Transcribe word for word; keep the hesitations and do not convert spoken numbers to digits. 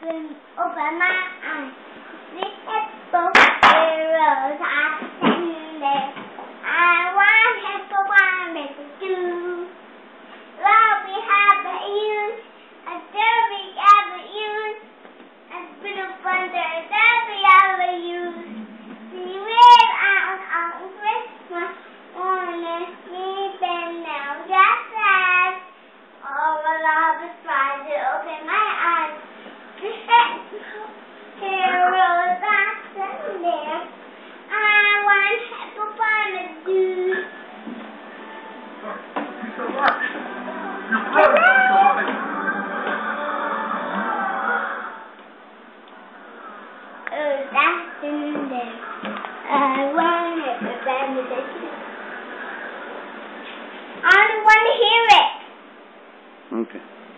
open, open my eyes. This superheroes are standing there. I want help for one to do. Love we have the use, a derby ever use, a bit of thunder that we ever use. We live out on Christmas morning, sleeping now, just as all the love is trying to open my eyes. Heroes are standing there. I want help for one to do. Oh, that's in there. I want it for them to do. I want to hear it. Okay.